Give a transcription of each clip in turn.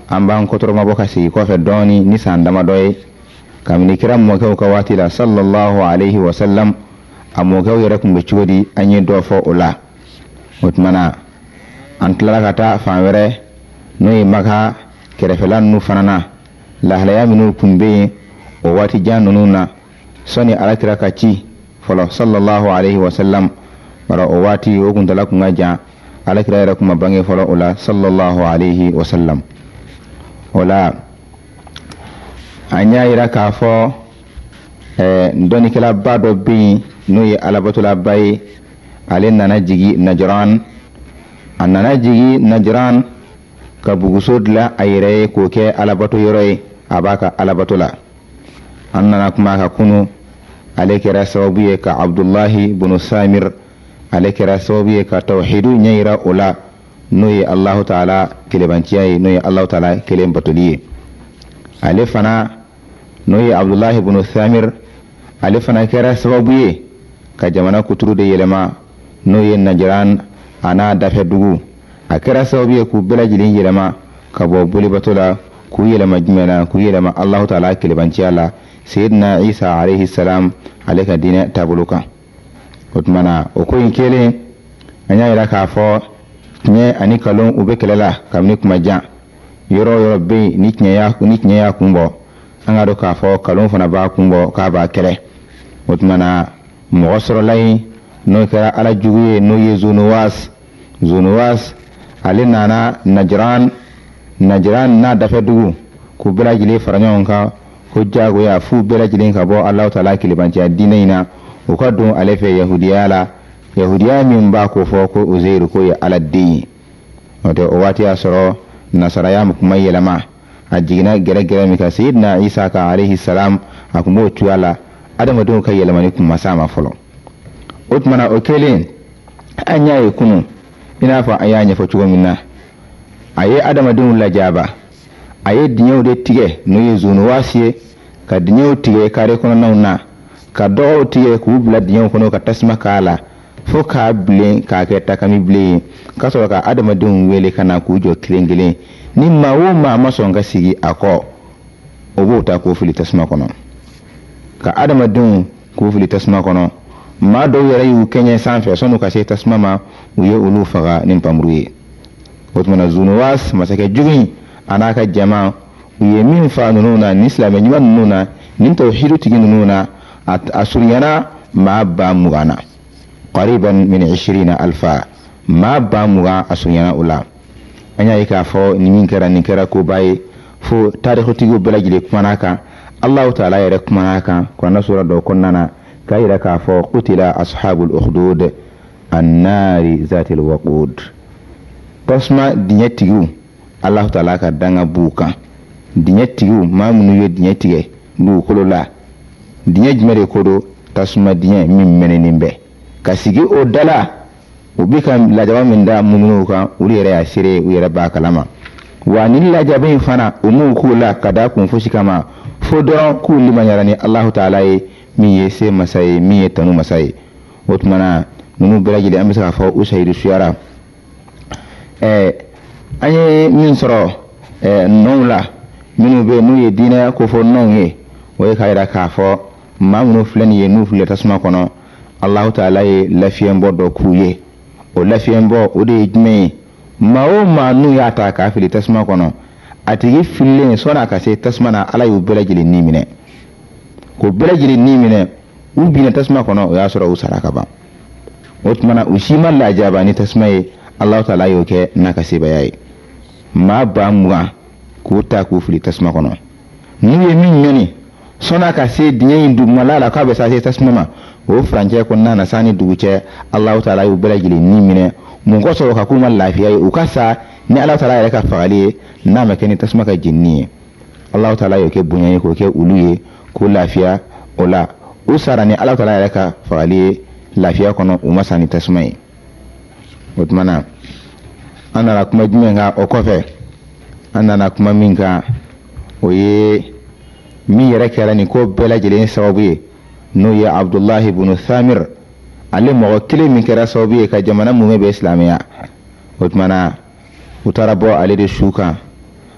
an b'an kɔtɔrɔma bɔ ka sigi kɔfɛ dɔɔni ni san damadɔ ye kabini kira mɔkɛw ka waati la sallallahu alaihi wasallam a mɔkɛw yɛrɛ kun bɛ cogo di an ye dɔ fɔ o la. O tumana an tilala ka taa fan wɛrɛ n'o ye Maka kɛrɛfɛla ninnu fana na lahalaya minnu kun bɛ yen o waati jan ninnu na sɔni alakira ka ci fɔlɔ sallallahu alaihi wasallam bara o waati o kun tala kun ka jan alakira yɛrɛ kun ma bange fɔlɔ o la sallallahu alaihi wasallam. O la an y'a yira k'a fɔ dɔnnikɛlaba dɔ bɛ yen n'o ye alabatolaba ye ale nana jigi Najran. A nana jigi Najran ka buguso dilan a yɛrɛ ye k'o kɛ alabato yɔrɔ ye a b'a ka alabato la. An nana kuma ka kunu ale kɛra sababu ye ka Abdullahi bunu Samir ale kɛra sababu ye ka tawhidu ɲɛ yira o la n'o ye Allahu Taala kelebanciya ye n'o ye Allahu Taala kelen batoli ye. Ale fana n'o ye Abdullahi bunu Samir ale fana kɛra sababu ye ka jamana kuturu de yɛlɛma n'o ye Najran a n'a dafɛ dugu. A kɛra sababu ye k'u bɛɛ lajɛlen yɛlɛma ka bɔ bolibato la k'u yɛlɛma jumɛn na k'u yɛlɛma Allahu Taala kelebanciya la Sayyidina Isa alayhi salam ale ka diinɛ taabolo kan. O tumana o ko in kelen an y'a yira k'a fɔ tiɲɛ ani kalon u bɛ kɛlɛ la kabini kuma jan. Yɔrɔ o yɔrɔ bɛ yen ni tiɲɛ y'a kun bɔ an ka dɔn k'a fɔ kalon fana b'a kun bɔ k'a b'a kɛlɛ. O tumana mɔgɔ sɔrɔla yen n'o kɛra ala jugu ye n'o ye Zunuwas ale nana Najran n'a dafɛ dugu k'u bɛɛ lajɛlen fara ɲɔgɔn kan ko jagoya f'u bɛɛ lajɛlen ka bɔ Allahu Taala kelebanciya diinɛ in na u ka don ale fɛ yahudiya la yahudiya min b'a ko fɔ ko Uzairu ko ye ala den ye. O tɛ o waati y'a sɔrɔ nasaraya kun ma yɛlɛma a jiginna gɛrɛgɛrɛ min kan Sayyidina Isa ka alayhi salam a kun b'o tuya la adamadenw ka yɛlɛmani kun ma s'a ma fɔlɔ. O tumana o kelen an y'a ye kunu i n'a fɔ an y'a ɲɛfɔ cogo min na a ye adamadenw lajaaba a ye diɲɛw de tigɛ n'o ye Zunuwas ye ka diɲɛw tigɛ kare kɔnɔnaw na ka dɔgɔw tigɛ k'u bila diɲɛw kɔnɔ ka tasuma k'a la fo k'a bilen k'a kɛ takami bilen ye ka sɔrɔ ka adamadenw wele ka na k'u jɔ kelen kelen ni maa o maa ma sɔn ka sigi a kɔ o b'o ta k'o fili tasuma kɔnɔ ka adamadenw k'u fili tasuma kɔnɔ. Maa dɔw yɛrɛ y'u kɛɲɛ sanfɛ sɔnni ka se tasuma ma u ye olu faga ni npanmuru ye. O tumana Zunuwas masakɛ jugu in a n'a ka jama u ye min fa ninnu na ni silamɛ ɲuman ninnu na ni tawhidu tigi ninnu na a surunyana maa 20,000 na qariban min 20,000 maa 20,000 a surunyana o la. An y'a ye k'a fɔ nin kɛra koba ye fo taarikutigiw bɛɛ lajɛlen kumana kan Allahu Taala yɛrɛ kumana kan kuranɛ sura dɔ kɔnɔna na k'a yira k'a fɔ qutila ashabul ukhdud annari zatil waqud. Tasuma diɲɛ tigiw Allahu Taala ka danga b'u kan. Diɲɛ tigiw maa minnu ye diɲɛ tigɛ dugukolo la diɲɛ jumɛn de ko don tasuma diɲɛ min mɛnɛnen bɛ ka sigi o da la u bi ka lajaba min da mununu kan olu yɛrɛ y'a seere u yɛrɛ b'a kalama wa ni lajaba in fana u m'u k'u la ka da kun fosi kama fo dɔrɔn k'u limaniya ni Allahu Taala ye min ye se masa ye min ye tanu masa ye. O tumana ninnu bɛɛ lajɛlen an bɛ se k'a fɔ u sahidu suyara. An ye min sɔrɔ nɔnw la minnu bɛ n'u ye diinɛ ko fɔ nɔnw ye o ye k'a yira k'a fɔ maa minnu filɛ nin ye n'u filɛ tasuma kɔnɔ Allahu Taala ye lafiyɛnbɔ dɔ k'u ye. O lafiyɛnbɔ o de ye jumɛn ye maa o maa n'u y'a ta k'a fili tasuma kɔnɔ a tigi fililen sɔnni a ka se tasuma na Ala y'u bɛɛ lajɛlen ni minɛ k'o bɛɛ lajɛlen ni minɛ u binna tasuma kɔnɔ o y'a sɔrɔ u sara ka ban. O tumana u si ma lajaaba ni tasuma ye Allahu Taala y'o kɛ n'a ka sebaya ye. Maa 20,000 k'u ta k'u fili tasuma kɔnɔ n'u ye min ɲɔni sɔnni a ka se diɲɛ in dugumala la k'a bɛ se tasuma ma o furancɛ kɔnɔna na sanni dugu cɛ Allahu Taala y'u bɛɛ lajɛlen ni minɛ mun kɔsɔn ka k'u ma lafiya ye u ka sa ni Allahu Taala yɛrɛ ka fagali ye n'a ma kɛ ni tasuma ka jenini ye. Allahu Taala y'o kɛ bonya ye k'o kɛ olu ye k'u lafiya o la u sara ni Allahu Taala yɛrɛ ka fagali ye lafiya kɔnɔ u ma sa ni tasuma ye. O tumana an nana kuma jumɛn kan o kɔfɛ an nana kuma min kan o ye min yɛrɛ kɛra nin ko bɛɛ lajɛlen sababu ye n'o ye Abdullahi bunu Samir ale mɔgɔ kelen min kɛra sababu ye ka jamana mumɛ bɛ silamɛya. O tumana u taara bɔ ale de su kan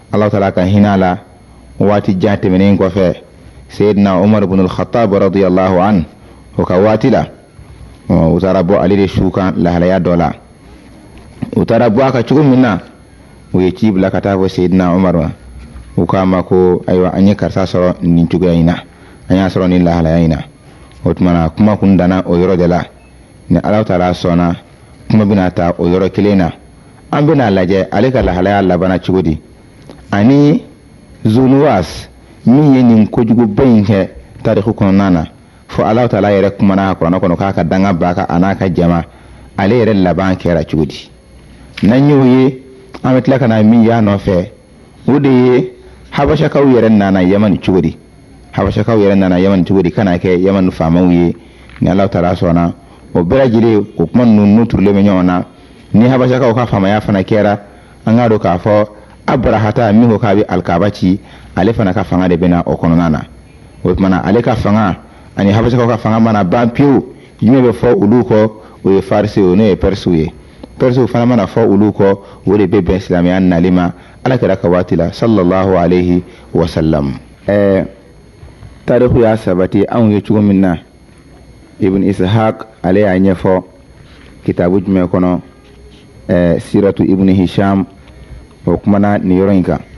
Allah ta'ala ka hinala wati jate menen ko fe sayyidina Umar ibn al-Khattab radiyallahu an o ka watila o tarabo ali de shuka la halaya dola o tarabo aka chugo minna o ye cibla kata fo sayyidina Umar wa o kama ko aywa anye karsa soro nin chugo ina anya soro nin la halaya ina o tumana kuma kundana o yoro de la ni Allah ta'ala sona kuma binata o yoro kilena an bina laje alika la halaya labana chugodi ani zunuwas min ye nin kojugu bayin kɛ tariku kɔnɔna na fo Allah ta'ala yɛrɛ kumana Qur'an kɔnɔ k'a ka danga baka anaka jama ale yɛrɛ laban kɛra cogo di nan y'o ye an bɛ tila kana min y'a nɔfɛ o de ye habashakaw yɛrɛ nana Yaman cogo di habashakaw yɛrɛ nana Yaman cogo di kana kɛ Yaman faamaw ye ni Allah ta'ala sɔnna o bɛɛ lajɛlen o kuma ninnu turulen bɛ ɲɔgɔn na ni habashakaw ka faamaya fana kɛra an k'a dɔn k'a fɔ Abrahata min ko k'a bɛ alkaaba ci ale fana ka fanga de bɛna o kɔnɔna na o tumana ale ka fanga ani habashakaw ka fanga mana ban pewu jumɛn bɛ fɔ olu kɔ o ye farisi o n'o ye persiw ye persiw fana mana fɔ olu kɔ o de bɛ bɛn silamɛya nali ma ala kɛra ka waati la sallallahu alayhi wa sallam tariku y'a sabati anw ye cogo min na ibn ishaq ale y'a ɲɛfɔ kitabu jumɛn kɔnɔ siratu ibn hisham o kumana ni yɔrɔ in kan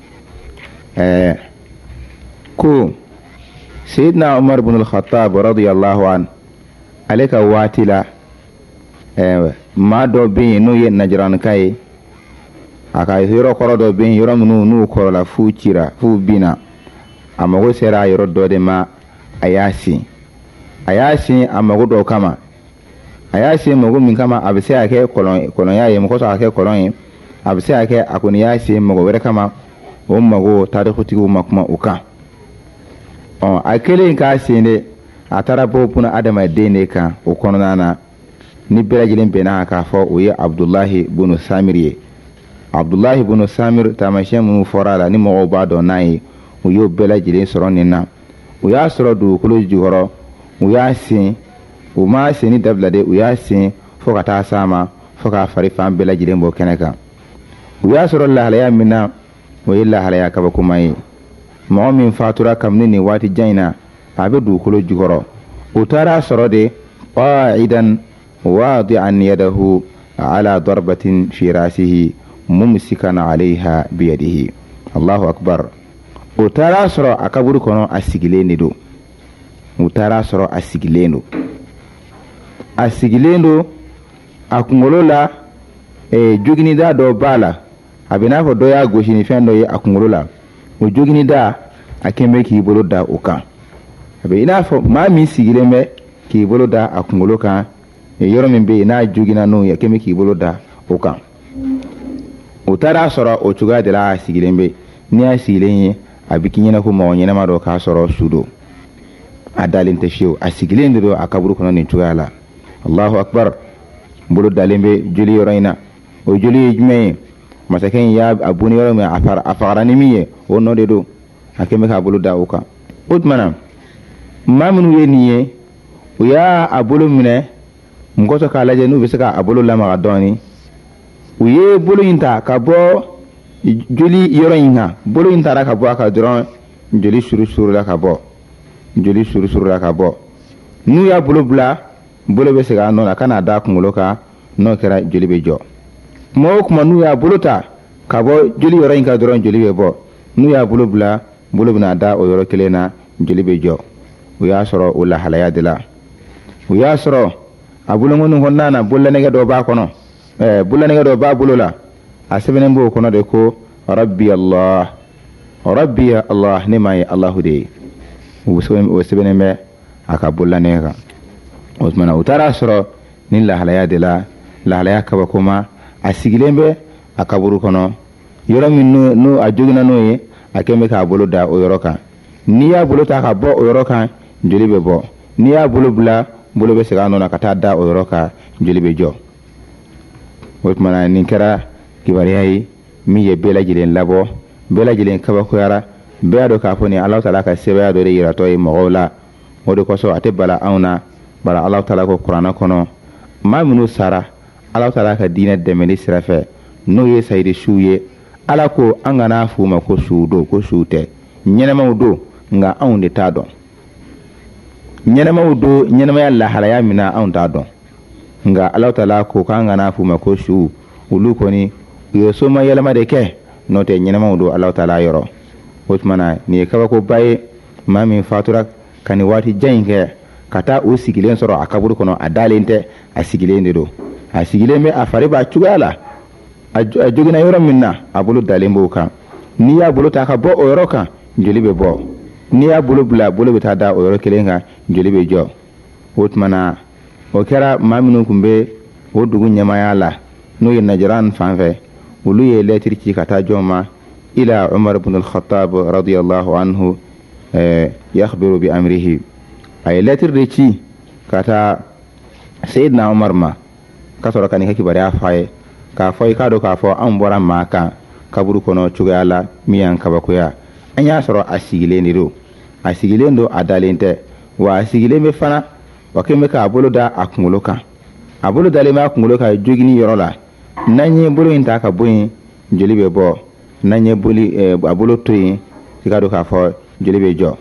ko sayyidina Umar ibn al-Khattab radiyallahu an ale ka waati la maa dɔ bɛ yen n'o ye Najranka ye a ka yɔrɔ kɔrɔ dɔ bɛ yen yɔrɔ minnu n'u kɔrɔla f'u cira f'u binna a mago sera a yɔrɔ dɔ de ma a y'a sin a mago dɔ kama a y'a sin mago min kama a bɛ se ka kɛ kɔlɔnya ye mɔgɔ sɔrɔ ka kɛ kɔlɔn ye a bɛ se ka kɛ a kɔni y'a sin mago wɛrɛ kama o mago tarikutigiw ma kuma o kan a kelen k'a sen de a taara bɔ buna adamaden de kan o kɔnɔna na ni bɛɛ lajɛlen bɛnna k'a fɔ o ye Abdullahi bunu Samir ye Abdullahi bunu Samir taamasiyɛn minnu fɔra la ni mɔgɔw b'a dɔn n'a ye u y'o bɛɛ lajɛlen sɔrɔ nin na u y'a sɔrɔ dugukolo jukɔrɔ u y'a sen u ma senni dabila de u y'a sen fo ka taa s'a ma fo k'a fari fan bɛɛ lajɛlen bɔ kɛnɛ kan u y'a sɔrɔ lahalaya min na o ye lahalaya kabakoma ye mɔgɔ min fatura kabini nin waati jan in na a bɛ dugukolo jukɔrɔ u taara sɔrɔ de qa'idan wadi'an yadahu ala darbatin fi rasihi mumsikan alayha biyadihi Allahu akbar u taara sɔrɔ a kaburu kɔnɔ a sigilen de don u taara sɔrɔ a sigilen don a kunkolo la joginida dɔ b'a la a bɛ n'a fɔ dɔ y'a gosi ni fɛn dɔ ye a kunkolo la o joginida a kɛn bɛ k'i bolo da o kan a bɛ i n'a fɔ maa min sigilen bɛ k'i bolo da a kunkolo kan yɔrɔ min bɛ yen n'a jogina n'o ye a kɛn bɛ k'i bolo da o kan o taara sɔrɔ o cogoya de la a sigilen bɛ n'i y'a sigilen ye a bɛ k'i ɲɛna ko mɔgɔ ɲɛnama dɔ k'a sɔrɔ su don a dalen tɛ fiyewu a sigilen de don a kaburu kɔnɔ nin cogoya la Allahu akbar bolo dalen bɛ joli yɔrɔ in na o joli ye jumɛn ye masakɛ in y'a boni yɔrɔ min a fagara ni min ye o nɔ de don a kɛn bɛ k'a bolo da o kan o tumana maa minnu ye nin ye u y'a bolo minɛ mɔgɔsɔ k'a lajɛ n'u bɛ se k'a bolo lamaga dɔɔnin u ye bolo in ta ka bɔ joli yɔrɔ in kan bolo in taara ka bɔ a kan dɔrɔn joli surusurula ka bɔ n'u y'a bolo bila bolo bɛ segin a nɔ na ka n'a da kunkolo kan n'o kɛra joli bɛ jɔ kuma o kuma n'u y'a bolo ta ka bɔ joli yɔrɔ in kan dɔrɔn joli bɛ bɔ n'u y'a bolo bila bolo bɛna da o yɔrɔ kelen na joli bɛ jɔ u y'a sɔrɔ o lahalaya de la u y'a sɔrɔ a bolonkɔni kɔnɔna na bololanɛgɛ dɔ b'a kɔnɔ bololanɛgɛ dɔ b'a bolo la a sɛbɛnnen b'o kɔnɔ de ko rabbi Allah ne maa ye Alahu de ye o sɛbɛnnen bɛ a ka bololanɛgɛ kan o tumana u taara sɔrɔ ni lahalaya de la lahalaya kabakoma a sigilen bɛ a kaburu kɔnɔ yɔrɔ min n'o a jogina n'o ye a kɛn bɛ k'a bolo da o yɔrɔ kan n'i y'a bolo ta ka bɔ o yɔrɔ kan joli bɛ bɔ n'i y'a bolo bila bolo bɛ segin a nɔ na ka taa da o yɔrɔ kan joli bɛ jɔ o tumana nin kɛra kibaruya ye min ye bɛɛ lajɛlen labɔ bɛɛ lajɛlen kabakoyara bɛɛ y'a dɔn k'a fɔ nin Alahu Taala ka sɛbɛya dɔ de yiratɔ ye mɔgɔw la o de kosɔn a tɛ bala anw na bala Alahu Taala ko kuranɛ kɔnɔ maa minnu sara Alahu Taala ka diinɛ dɛmɛli sira fɛ n'o ye sayidisiw ye ala ko an kana f'u ma ko su do ko su tɛ ɲɛnɛmaw do nka anw de t'a dɔn ɲɛnɛmaw do ɲɛnɛmaya lahalaya min na anw t'a dɔn nka ala taala ko k'an kana f'u ma ko su olu kɔni u ye soma yɛlɛma de kɛ n'o tɛ ɲɛnɛmaw do ala taala yɔrɔ o tuma na nin ye kabakoba ye maa min fatura ka nin waati jan in kɛ ka taa o sigilen sɔrɔ a kaburu kɔnɔ a dalen tɛ a sigilen de don a sigilen bɛ a fari b'a cogoya la a joginna yɔrɔ min na a bolo dalen b'o kan n'i y'a bolo ta ka bɔ o yɔrɔ kan joli bɛ bɔ n'i y'a bolo bila bolo bɛ taa da o yɔrɔ kelen kan joli bɛ jɔ o tuma na o kɛra maa minnu tun bɛ o dugu ɲɛmaaya la n'o ye Najiran fan fɛ olu ye lɛtiri ci ka taa jɔn ma ila Umar ibn al-Khattab radiyallahu anhu yakhbiru bi amrihi a ye lɛtiri de ci ka taa Sayyidina Umar ma ka sɔrɔ ka nin kɛ kibaruya f'a ye k'a fɔ i k'a dɔn k'a fɔ an bɔra maa kan kaburu kɔnɔ cogoya la min y'an kabakoya an y'a sɔrɔ a sigilen de don a sigilen don a dalen tɛ wa a sigilen bɛ fana wa kɛlen bɛ k'a bolo da a kunkolo kan a bolo dalen bɛ a kunkolo kan jogini yɔrɔ la n'an ye bolo in ta ka bɔ yen joli bɛ bɔ n'an ye a bolo to yen i k'a dɔn k'a fɔ joli bɛ jɔ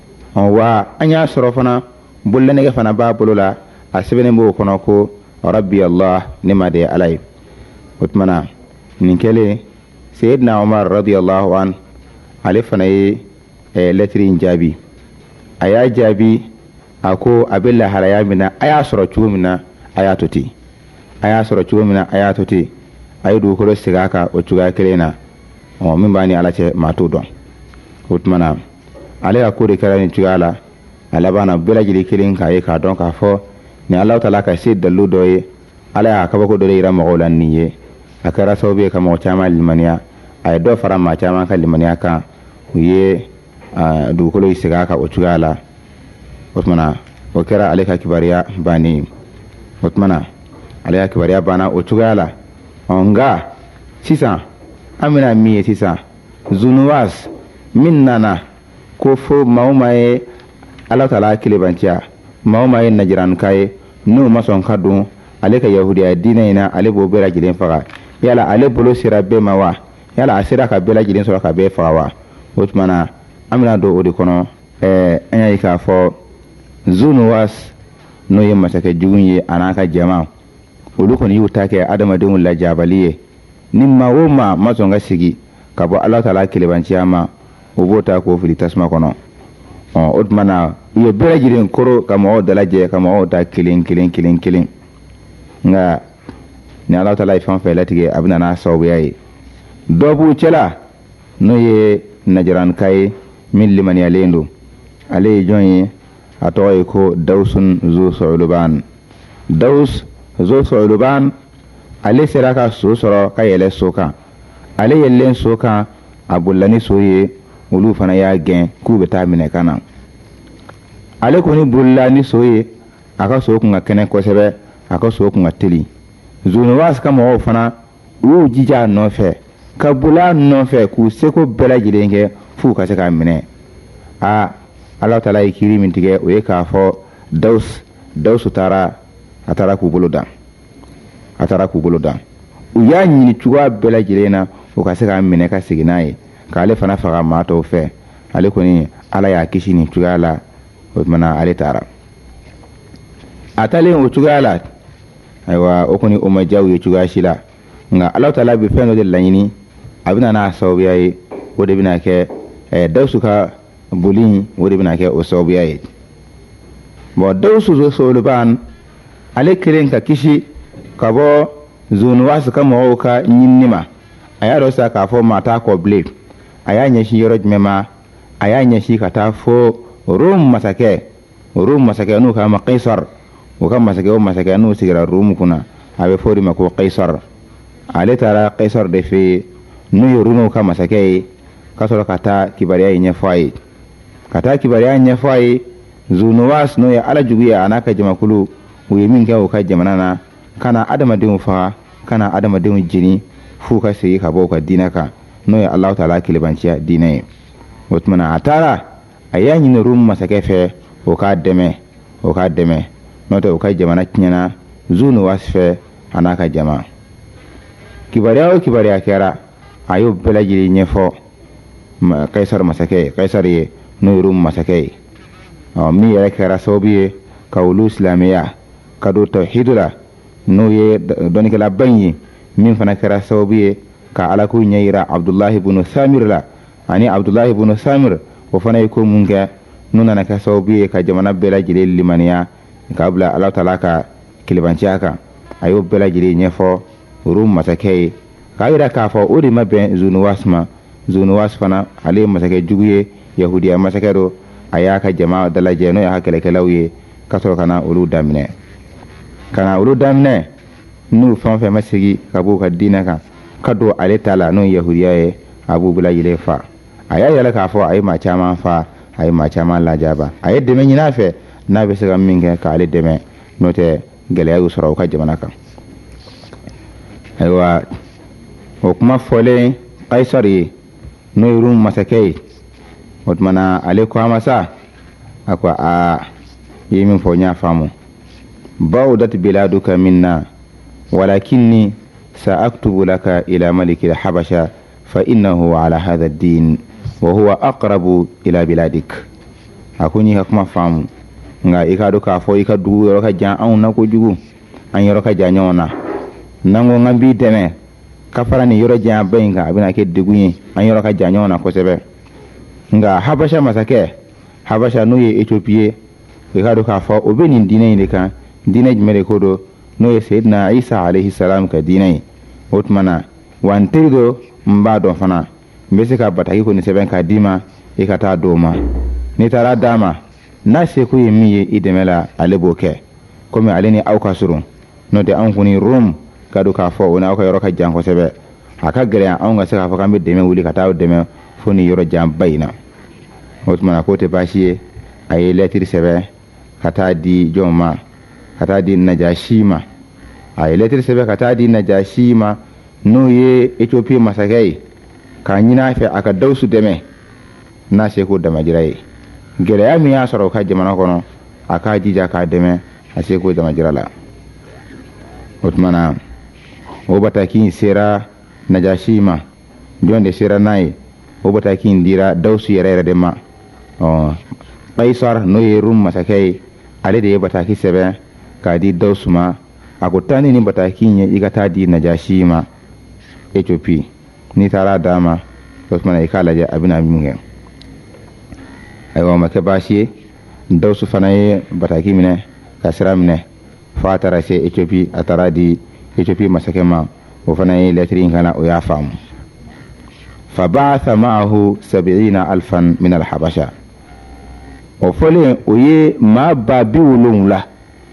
wa an y'a sɔrɔ fana bololɛnɛgɛ fana b'a bolo la a sɛbɛnnen b'o kɔnɔ ko rabbi Allah ne ma de ala ye o tuma na nin kɛlen Sayyidina Umar radiyallahu an ale fana ye lɛtiri in jaabi a y'a jaabi a ko a bɛ lahalaya min na a y'a sɔrɔ cogo min na a y'a to ten a y'a sɔrɔ cogo min na a y'a to ten a ye dugukolo segin a kan o cogoya kelen na min b'a ni ala cɛ maa t'o dɔn o tuma na ale ka ko de kɛra nin cogoya la a laban na bɛɛ lajɛlen kelen k'a ye k'a dɔn k'a fɔ ni ala taala ka se dalilu dɔ ye ala y'a kabako dɔ de yira mɔgɔw la nin ye a kɛra sababu ye ka mɔgɔ caman limaniya a ye dɔ fara maa caman ka limaniya kan u ye dugukolo in segin a kan o cogoya la o tuma na o kɛra ale ka kibaruya bannen ye o tuma na ale ka kibaruya banna o cogoya la nka sisan an bɛna min ye sisan Zunuwas min nana ko fo maa o maa ye ala taala kelebanciya maa o maa ye Najiranka ye n'o ma sɔn ka don ale ka yahudiya diinɛ in na ale b'o bɛɛ lajɛlen faga yala ale bolo sera bɛɛ ma wa yala a sera ka bɛɛ lajɛlen sɔrɔ ka bɛɛ faga wa o tuma na an bɛna don o de kɔnɔ an y'a ye k'a fɔ Zunuwas n'o ye masakɛ jugu ye a n'a ka jama olu kɔni y'u ta kɛ adamadenw lajabali ye ni maa o maa ma sɔn ka sigi ka bɔ ala taala kelebanciya ma o b'o ta k'o fili tasuma kɔnɔ o tuma na u ye bɛɛ lajɛlen koro ka mɔgɔw dalajɛ ka mɔgɔw ta kelen kelen kelen kelen nka ni ala taala ye fɛn o fɛn latigɛ a bɛ na n'a sababuya ye dɔ b'u cɛla n'o ye Najiranka ye min limaniyalen don ale ye jɔn ye a tɔgɔ ye ko Dawsun Zu Su'luban Daws Zu Su'luban ale sera ka so sɔrɔ ka yɛlɛ so kan ale yɛlɛlen so kan a bolila ni so ye olu fana y'a gɛn k'u bɛ taa minɛ ka na ale kɔni bolila ni so ye a ka so kun ka kɛnɛ kosɛbɛ a ka so kun ka teli Zunuwas ka mɔgɔw fana u y'u jija a nɔfɛ ka bolila a nɔfɛ k'u seko bɛɛ lajɛlen kɛ f'u ka se k'a minɛ ala taala ye kiiri min tigɛ o ye k'a fɔ Dawsu taara k'u bolo dan u y'a ɲini cogoya bɛɛ lajɛlen na o ka se k'a minɛ ka segin n'a ye k'ale fana faga maa tɔw fɛ ale kɔni ala y'a kisi nin cogoya la o tuma na ale taara a taalen o cogoya la ayiwa o kɔni o ma diya u ye cogoya si la nka ala taala bɛ fɛn dɔ de laɲini a bɛna n'a sababuya ye o de bɛna kɛ Dawsu ka boli o de bɛna kɛ o sababuya ye bon Dawsu Zu Su'luban ale kelen ka kisi ka bɔ Zunuwas ka mɔgɔw ka ɲinini ma a y'a dɔn sa k'a fɔ maa t'a kɔ bilen a y'a ɲɛsin yɔrɔ jumɛn ma a y'a ɲɛsin ka taa fo Rom masakɛ n'o k'a ma Kaisar o ka masakɛ n'o sigira Rom kunna a bɛ fɔ o de ma ko Kaisar ale taara Kaisar de fɛ yen n'o ye Romaw ka masakɛ ye ka sɔrɔ ka taa kibaruya in ɲɛfɔ a ye Zunuwas n'o ye ala jugu ye a n'a ka jamakulu u ye min kɛ u ka jamana na kana adamadenw faga kana adamadenw jeni f'u ka segin ka bɔ u ka diinɛ kan n'o ye ala taala kelebanciya diinɛ ye o tuma na a taara a y'a ɲini Rum masakɛ fɛ o k'a dɛmɛ n'o tɛ u ka jamana tiɲɛna Zunuwas fɛ a n'a ka jama kibaruya o kibaruya kɛra a y'o bɛɛ lajɛlen ɲɛfɔ kaisar masakɛ kaisar ye n'o ye rum masakɛ ye min yɛrɛ kɛra sababu ye ka olu silamɛya ka don tawhidu la n'o ye dɔnnikɛlaba ye min fana kɛra sababu ye ka alako ɲɛ yira abdullahi ibn samir la ani abdullahi ibn samir o fana ye ko mun kɛ n'u nana kɛ sababu ye ka jamana bɛɛ lajɛlen limaniya k'a bila ala taala ka kelebanciya kan a y'o bɛɛ lajɛlen ɲɛfɔ rum masakɛ ye k'a yira k'a fɔ o de ma bɛn zunuwas ma zunuwas fana ale ye masakɛ jugu ye yahudiya masakɛ do a y'a ka jama dalajɛ n'o y'a kɛlɛkɛlaw ye ka sɔrɔ ka na olu daminɛ n'u fɛn fɛn ma segi ka b'u ka diinɛ kan ka don ale ta la n'o ye yahudiya ye a b'u bɛɛ lajɛlen fa a y'a yɛlɛ k'a fɔ a ye maa caman fa a ye maa caman lajaba a ye dɛmɛ ɲin'a fɛ n'a bɛ se ka min kɛ k'ale dɛmɛ n'o tɛ gɛlɛya y'u sɔrɔ u ka jamana kan ayiwa o kuma fɔlen kaisar ye n'o ye rum masakɛ ye o tuma na ale ko a ma sa a ko i ye min fɔ n y'a faamu bawdat biladuka minna walakinni سأكتب لك إلى ملك الحبشة فإنه على هذا الدين وهو أقرب إلى بلادك أكوني هكما فام nga ikado ka fo ikadu yoro ka jan an na ko jugu an yoro ka jan nyona nango ngambi deme ka fara ni yoro jan bayinga abina ke degunyi an yoro ka jan nyona ko sebe nga habasha masake habasha no ye Ethiopia ikado ka fo obeni dine ni kan dine jmere kodo no ye sayyidina Isa alayhi salam ka dine otmana wantirdo mbado fana mbese ka bataki ko ni seben ka dima ikata doma ni tara dama na se ko yemi ye idemela aleboke komi aleni auka surun no de an kuni rum kadu ka fo wona auka yoro ka janko sebe aka gere an ga se ka fo kambe deme wuli kata deme foni yoro jam bayina otmana ko te bashiye ay letiri sebe kata di joma kata di najashima ay letiri sebe kata di najashima no ye Ethiopia masakay ka nyina fe aka dawsu deme na se ko dama jiraye gɛlɛya min y'a sɔrɔ u ka jamana kɔnɔ a k'a jija k'a dɛmɛ a se k'o dama jira la o tuma na o bataki in sera Najashi ma jɔn de sera n'a ye o bataki in dira Dawusu yɛrɛ yɛrɛ de ma Kaisar n'o ye Rum masakɛ ye ale de ye bataki sɛbɛn k'a di Dawusu ma a ko taa ni nin bataki in ye i ka taa di Najashi ma Ethiopie n'i taara d'a ma o tuma na i k'a lajɛ a bɛna min kɛ ayiwa ma kɛ baasi ye Dawusu fana ye bataki minɛ ka sira minɛ fo a taara se Ethiopie a taara di Ethiopie masakɛ ma o fana ye lɛtiri in kana o y'a faamu fa ba'atha ma'ahu 70,000 min al-habasha o fɔlen o ye maa ba 70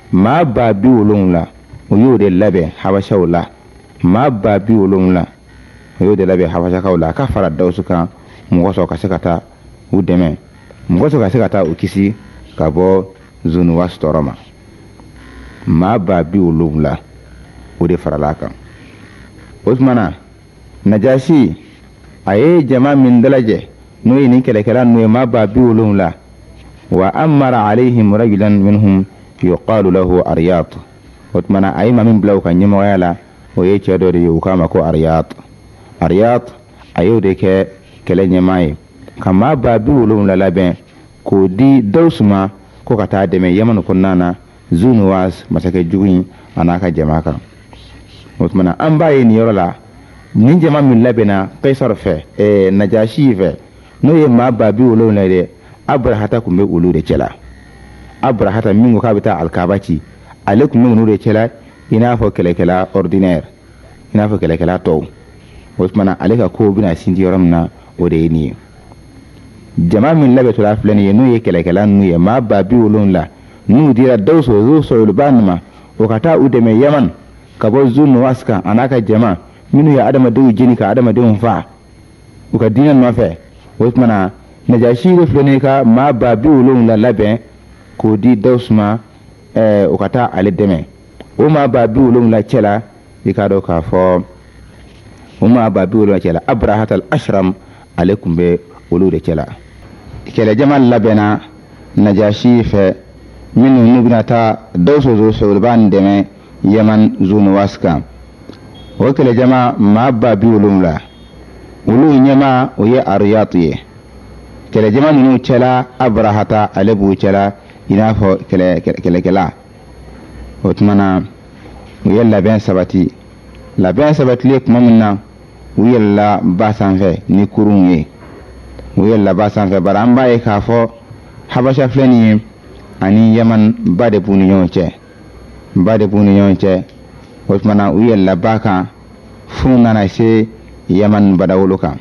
o y'o de labɛn habashaw la maa ba 70 o y'o de labɛn habashakaw la a ka fara Dawusu kan mɔgɔ sɔrɔ ka se ka taa u dɛmɛ mɔgɔ sɔrɔ ka se ka taa u kisi ka bɔ Zunuwas tɔɔrɔ ma maa ba 70 o de farala kan o tuma na Najashi a ye jama min dalajɛ n'o ye nin kɛlɛkɛla n'o ye maa ba 70 wa amara alayhim rajulan minhum yuqalu lahu Aryat o tuma na a ye maa min bila u ka ɲɛmɔgɔya la o ye cɛ dɔ de ye u k'a ma ko Aryat a y'o de kɛ kɛlɛ ɲɛmaa ye ka maa ba 70 labɛn k'o di Dawusu ma ko ka taa dɛmɛ Yamani kɔnɔna na Zunuwas masakɛ jugu in a n'a ka jama kan o tuma na an b'a ye nin yɔrɔ la nin jama min labɛnna Kaisar fɛ Najashi fɛ n'o ye maa ba 70 ye dɛ Abrahata tun bɛ olu de cɛla Abrahata min ko k'a bɛ taa Alkaba ci ale tun bɛ olu de cɛla i n'a fɔ kɛlɛkɛla ordinaire i n'a fɔ kɛlɛkɛla tɔw o tuma na ale ka kow bɛna sinti yɔrɔ min na o de ye nin ye jama min labɛtɔla filɛ nin ye n'o ye kɛlɛkɛla ninnu ye maa ba 70 n'u dira Dawusu o sɔrɔliba ninnu ma o ka taa u dɛmɛ Yaman ka bɔ Zunuwas kan a n'a ka jama minnu ye adamadenw jeni ka adamadenw faa u ka diinɛ nɔfɛ o tuma na Najashi de filɛ nin ye ka maa ba 70 labɛn k'o di Dawusu ma o ka taa ale dɛmɛ o maa ba 70 cɛla i k'a dɔn k'a fɔ o maa ba 70 cɛla Abrahat al-Ashram ale tun bɛ olu de cɛla kɛlɛjama labɛnna Najashi fɛ minnu n'u bɛna taa Dawusu sɔrɔliba nin dɛmɛ Yaman Zunuwas kan o kɛlɛjama maa ba 70 ulu nyama o ye ariyat ye kele jama nunu cela abrahata alebu cela ina fo kele otmana o ye labɛn sabati le kuma min na u yɛlɛla ba sanfɛ ni kurun ye u yɛlɛla ba sanfɛ bari an b'a ye k'a fɔ habasha filɛ nin ye ani yaman ba de b'u ni ɲɔgɔn cɛ o tumana u yɛlɛla ba kan f'u nana se yaman badawolo kan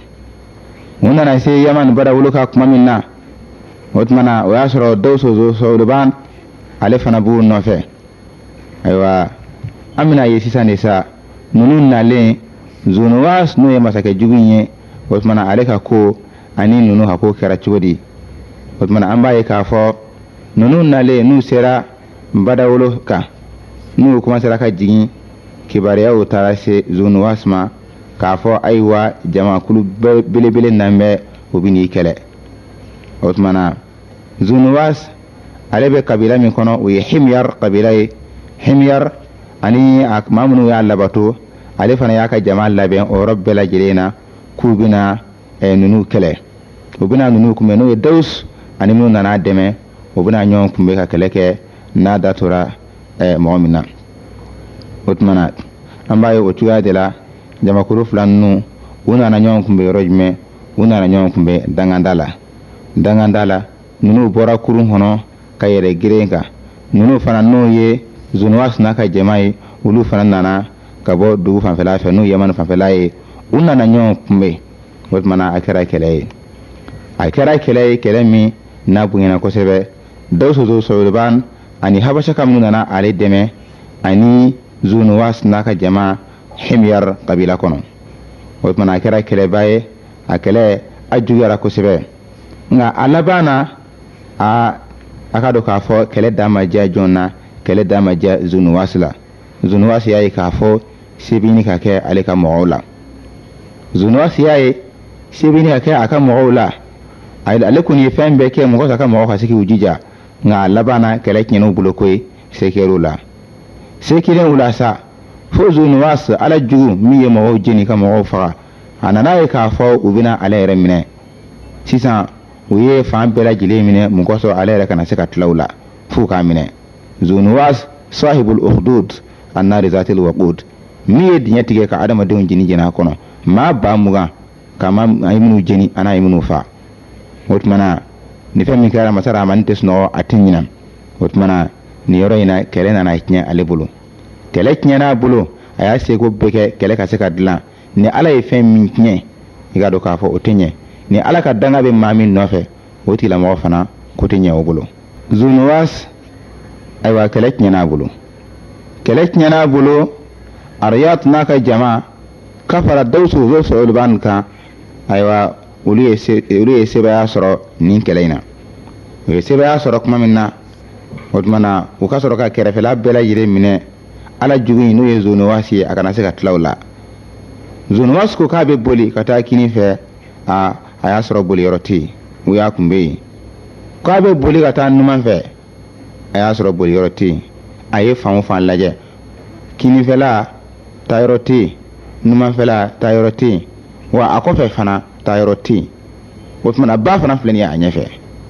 kuma min na o tumana o y'a sɔrɔ Dawusu Soloban ale fana b'u nɔfɛ ayiwa an bɛna ye sisan de sa ninnu nalen Zunuwas n'o ye masakɛ jugu ye o tumana ale ka ko ani ninnu ka ko kɛra cogo di o tumana an b'a ye k'a fɔ ninnu nalen n'u sera badawolo kan n'u commencera ka jigin kibaruyaw taara se Zunuwas ma k'a fɔ ayiwa jamakulu belebele nan bɛ o bɛ n'i kɛlɛ o tumana Zunuwas ale bɛ kabila min kɔnɔ o ye Himyar kabila ye Himyar ani maa minnu y'a labato ale fana y'a ka jama labɛn o yɔrɔ bɛɛ lajɛlen na k'u bɛna ninnu kɛlɛ u bɛna ninnu kunbɛn n'o ye Dawusu ani minnu nana dɛmɛ u bɛna ɲɔgɔn kunbɛn ka kɛlɛ kɛ n'a da tora mɔgɔ min na o tumana an b'a ye o cogoya de la jamakulu fila ninnu u nana ɲɔgɔn kunbɛn yɔrɔ jumɛn u nana ɲɔgɔn kunbɛn danganda la ninnu bɔra kurun kɔnɔ ka yɛrɛ girin kan ninnu fana n'o ye Zunuwas n'a ka jama ye olu fana nana ka bɔ dugu fanfɛla fɛ n'u Yaman fanfɛla ye u nana ɲɔgɔn kunbɛn o tumana a kɛra kɛlɛ ye kɛlɛ min n'a bonyana kosɛbɛ Dawusu Soloban ani habasha ka minnu nana ale dɛmɛ ani Zunuwas n'a ka jama Himyar kabila kɔnɔ o tumana a kɛra kɛlɛba ye a kɛlɛ a juguyara kosɛbɛ nka a laban na a ka dɔn k'a fɔ kɛlɛ da ma diya jɔn na kɛlɛ da ma diya Zunuwas la Zunuwas y'a ye k'a fɔ se bɛ ɲini ka kɛ ale ka mɔgɔw la Zunuwas y'a ye se bɛ ɲini ka kɛ a ka mɔgɔw la ale kɔni ye fɛn bɛɛ kɛ mɔgɔ ka mɔgɔw ka se k'u jija nka a laban na kɛlɛ tiɲɛn'u bolo koyi se kɛr'u la sa fo Zunuwas ala jugu min ye mɔgɔw jeni ka mɔgɔw faga a nana ye k'a fɔ u bɛna ale yɛrɛ minɛ sisan u ye fan bɛɛ lajɛlen minɛ mun kosɔn ale yɛrɛ kana se ka tila u la f'u k'a minɛ Zunuwas sahibul ukhdud annari zatil waqud min ye diɲɛ tigɛ ka adamadenw jeni a kɔnɔ maa 20,000 ka ma ayi minnu jeni ana ayi minnu fa o tumana ni fɛn min kɛra masa Rahamani tɛ sunɔgɔ a tɛ ɲina o tumana ni yɔrɔ in na kɛlɛ nana tiɲɛ ale bolo kɛlɛ tiɲɛna a bolo a y'a seko bɛɛ kɛ kɛlɛ ka se ka dilan ni ala ye fɛn min tiɲɛ i ka dɔn k'a fɔ o tɛ ɲɛ ni ala ka danga bɛ maa min nɔfɛ o tigilamɔgɔ fana ko tɛ ɲɛ o bolo Zunuwas ayiwa kɛlɛ tiɲɛna a bolo Ariyat n'a ka jama ka fara Dawusu Soloban kan ayiwa olu ye sebaya sɔrɔ nin kɛlɛ in na u ye sebaya sɔrɔ kuma min na o tumana u ka sɔrɔ ka kɛrɛfɛla bɛɛ lajɛlen minɛ ala jugu in n'o ye Zunuwas ye a kana se ka tila o la Zunuwas ko k'a bɛ boli ka taa kini fɛ a y'a sɔrɔ boliyɔrɔ tɛ yen u y'a kunbɛn yen k'a bɛ boli ka taa numan fɛ a y'a sɔrɔ boliyɔrɔ tɛ yen a ye fan o fan lajɛ kinifɛla taayɔrɔ tɛ yen numanfɛla taayɔrɔ tɛ yen wa a kɔfɛ fana taayɔrɔ tɛ yen o tumana ba fana filɛ nin ye a ɲɛfɛ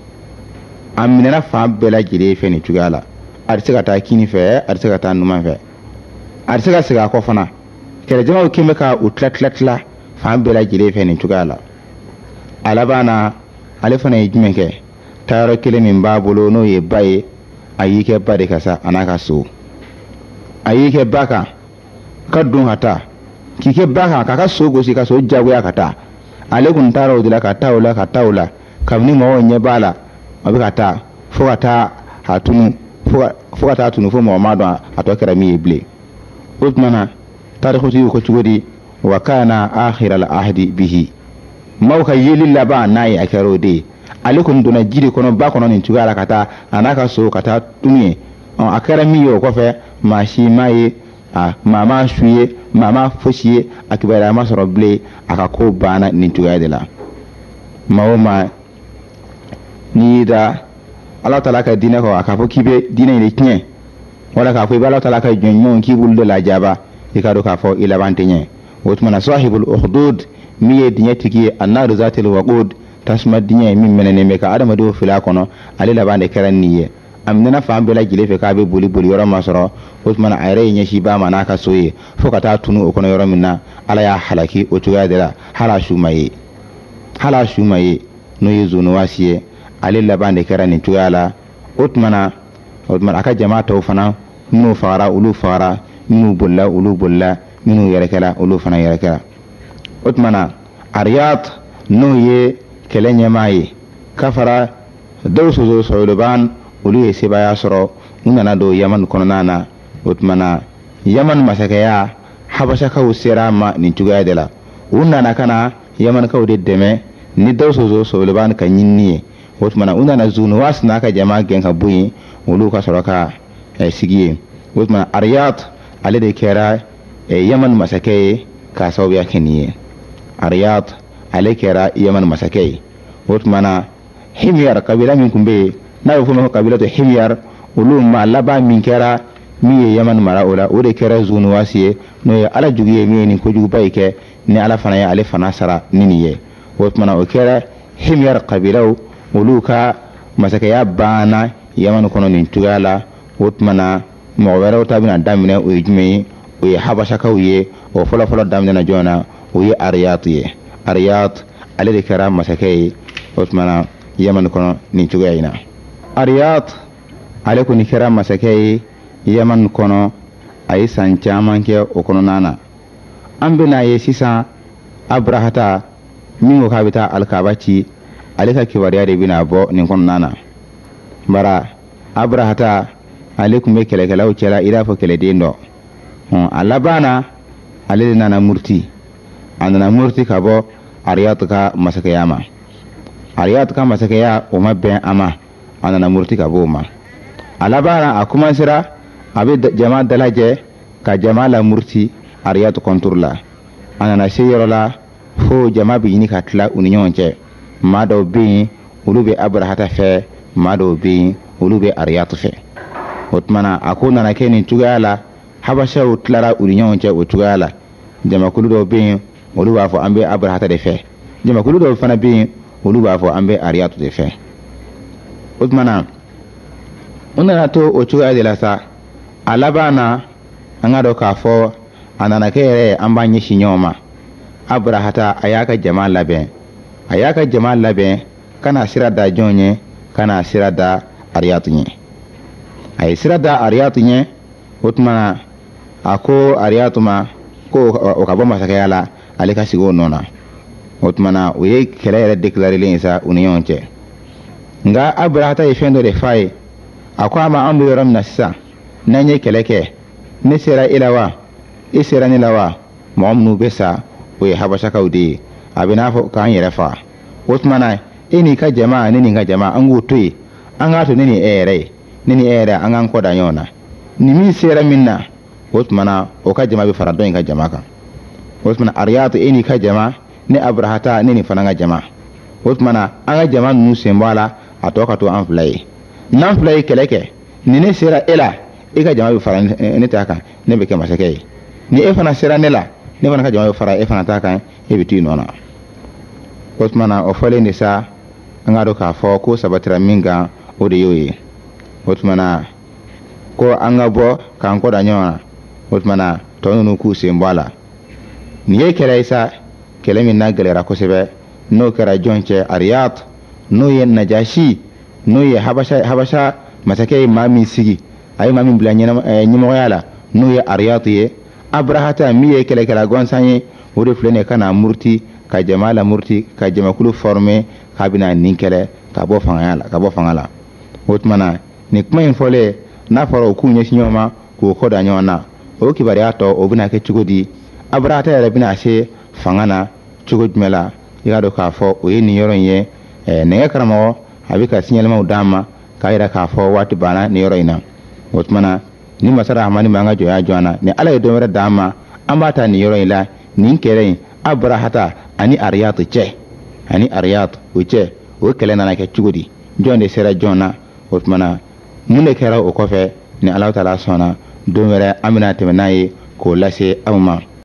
a minɛna fan bɛɛ lajɛlen fɛ nin cogoya la a tɛ se ka taa kini fɛ a tɛ se ka taa numan fɛ a tɛ se ka segin a kɔ fana kɛlɛjamaw kɛn bɛ ka u tila fan bɛɛ lajɛlen fɛ nin cogoya la a laban na ale fana ye jumɛn kɛ taayɔrɔ kelen min b'a bolo n'o ye ba ye a y'i kɛ ba de ka sa a n'a ka so a y'i kɛ ba kan ka don ka taa k'i kɛ ba kan k'a ka so gosi ka so jagoya ka taa ale kun taara o de la ka taa o la kabini mɔgɔw ɲɛ b'a la a bɛ ka taa fo ka taa a tunu fo ka taa tunu fo mɔgɔ ma dɔn a tɔ kɛra min ye bilen o tumana tarikutigiw ko cogo di wa kana akhiral ahdi bihi maaw ka yeli laban n'a ye a kɛra o de ye ale kɔni donna ji de kɔnɔ ba kɔnɔ nin cogoya la ka taa a n'a ka so ka taa tunu ye a kɛra min ye o kɔfɛ maa si m'a ye maa ma su ye maa ma fosi ye a kibaruya ma sɔrɔ bilen a ka ko banna nin cogoya de la maa o maa n'i y'i da ala taala ka diinɛ kɔ a k'a fɔ k'i bɛ diinɛ in de tiɲɛ wala k'a fɔ i bɛ ala taala ka jɔnɲɔgɔnw k'i bolo de lajaba i ka dɔn k'a fɔ i laban tɛ ɲɛ o tumana sahibul ukhdud mi ye diɲɛ tigi ye annaru zatil waqud tasuma diɲɛ min mɛnɛnen bɛ ka adamadenw fila kɔnɔ ale laban de kɛra nin ye a minɛna fan bɛɛ lajɛlen fɛ k'a bɛ boli yɔrɔ ma sɔrɔ o tuma a yɛrɛ ye ɲɛsin ba ma n'a ka so ye fo ka taa tunu o kɔnɔ yɔrɔ min na ala y'a halaki o cogoya de la hala su ma ye n'o ye zunuwasi ye ale laban de kɛra nin cogoya la o tuma a ka jama tɔw fana minnu fagara olu fagara minnu bolila olu bolila minnu yɛrɛkɛla olu fana yɛrɛkɛla o tuma Ariyat n'o ye kɛlɛ ɲɛmaa ye kafara Dawsu Suluban olu ye sebaya sɔrɔ u nana don Yaman kɔnɔna na o tuma Yaman masakɛya Habashakaw sera ma nin cogoya de la u nana kana Yamankaw de dɛmɛ ni Dawsu Suluban ka ɲinini ye o tuma u nana Zunuwas n'a ka jama gɛn ka bɔ yen olu ka sɔrɔ ka sigi yen o tuma Ariyat ale de kɛra Yaman masakɛ ye k'a sababuya kɛ nin ye Ariyat ale kɛra Yaman masakɛ ye o tuma Himyar kabila min tun bɛ yen n'a bɛ fɔ ma ko kabila to Himyar olu ma laban min kɛra min ye Yaman mara o la o de kɛra Zunuwas ye n'o ye ala jugu ye min ye nin kojuguba yi kɛ ni ala fana ye ale fana sara ni nin ye o tuma o kɛra Himyar kabilaw olu ka masakɛya banna Yaman kɔnɔ nin cogoya la o tuma mɔgɔ wɛrɛw ta bɛna daminɛ o ye jumɛn ye o ye Habashakaw ye o fɔlɔfɔlɔ daminɛna jɔn na o ye Ariyat ye Ariyat ale de kɛra masakɛ ye o tuma Yaman kɔnɔ nin cogoya in na Ariyat ale kɔni kɛra masakɛ ye Yaman kɔnɔ a ye san caman kɛ o kɔnɔna na an bɛna ye sisan Abrahata min ko k'a bɛ taa Alikaba ci ale ka kibaruya de bɛna bɔ nin kɔnɔna na bara Abrahata ale tun bɛ kɛlɛkɛlaw cɛla i n'a fɔ kɛlɛden dɔ a laban na ale de nana murti a nana murti ka bɔ Ariyat ka masakɛya ma Ariyat ka masakɛya o ma bɛn a ma a nana murti ka bɔ o ma a laban na a commencera a bɛ jama dalajɛ ka jama la murti Ariyat contre la a nana se yɔrɔ la fo jama bɛ ɲini ka tila u ni ɲɔgɔn cɛ maa dɔw bɛ yen olu bɛ Abrahata fɛ maa dɔw bɛ yen olu bɛ Ariyat fɛ o tuma a ko nana kɛ nin cogoya la Habashaw tilara u ni ɲɔgɔn cɛ o cogoya la jamakulu dɔw bɛ yen olu b'a fɔ an bɛ Abrahata de fɛ jamakulu dɔw fana bɛ yen olu b'a fɔ an bɛ Ariyat de fɛ o tuma u nana to o cogoya de la sa a laban na an ka dɔn k'a fɔ a nana kɛ yɛrɛ an b'a ɲɛsin ɲɔgɔn ma Abrahata a y'a ka jama labɛn kana sira da jɔn ɲɛ kana sira da Ariyat ɲɛ a ye sira da Ariyat ɲɛ o tuma a ko Ariyat ma ko o ka bɔ masakɛya la ale ka sigi o nɔ na o tuma o ye kɛlɛ yɛrɛ déclarelen ye sa u ni ɲɔgɔn cɛ nka Abrahata ye fɛn dɔ de f'a ye a ko a ma an bɛ yɔrɔ min na sisan n'an ye kɛlɛ kɛ ne sera e la wa e sera ne la wa mɔgɔ minnu bɛ sa o ye Habashakaw de ye a bɛ n'a fɔ k'an yɛrɛ faga o tuma e n'i ka jama ne ni ka jama an k'o to yen an k'a to ne ni e yɛrɛ ye ne ni e yɛrɛ an k'an kɔ da ɲɔgɔn na ni min sera min na o tuma o ka jama bɛ fara dɔ in ka jama kan o tuma Ariyat e n'i ka jama ne Abrahata ne ni fana ka jama o tuma an ka jama ninnu sen bɔ a la a tɔ ka to an fila ye n'an fila ye kɛlɛ kɛ ni ne sera e la e ka jama bɛ fara ne ta kan ne bɛ kɛ masakɛ ye ni e fana sera ne la ne fana ka jama bɛ fara e fana ta kan e bɛ to yen nɔ na o tuma o fɔlen de sa an ka dɔn k'a fɔ ko sabatira min kan o de y'o ye o tuma ko an ka bɔ k'an kɔ da ɲɔgɔn na o tuma tɔ ninnu k'u sen bɔ a la nin ye kɛlɛ ye sa kɛlɛ min na gɛlɛyara kosɛbɛ n'o kɛra jɔn cɛ Ariyat n'o ye Najashi n'o ye Habasha masakɛ ye maa min sigi a ye maa min bila ɲɛmɔgɔya la n'o ye Ariyat ye Abrahata min ye kɛlɛkɛla gansan ye o de filɛ nin ye ka na murti ka jama la murti ka jamakulu former k'a bɛna nin kɛlɛ ka bɔ fanga la o tuma nin kuma in fɔlen n'a fɔra u k'u ɲɛsin ɲɔgɔn ma k'u kɔ da ɲɔgɔn na o kibaruya tɔ o bɛna kɛ cogo di Abrahata yɛrɛ bɛna se fanga na cogo jumɛn la i ka dɔn k'a fɔ o ye nin yɔrɔ in ye nɛgɛ karamɔgɔ a bɛ ka signalemaw d'an ma k'a yira k'a fɔ waati banna nin yɔrɔ in na o tuma ni masa Rahamani b'an ka jɔnya jɔn na ni ala ye dɔn wɛrɛ d'an ma an b'a ta nin yɔrɔ in la nin kɛlɛ in Abrahata ani Ariyat cɛ o cɛ o kɛlɛ nana kɛ cogo di jɔn de sera jɔn na o tuma mun de kɛra o kɔfɛ ni Alahu Taala sɔnna don wɛrɛ an bɛna tɛmɛ n'a ye k'o lase aw ma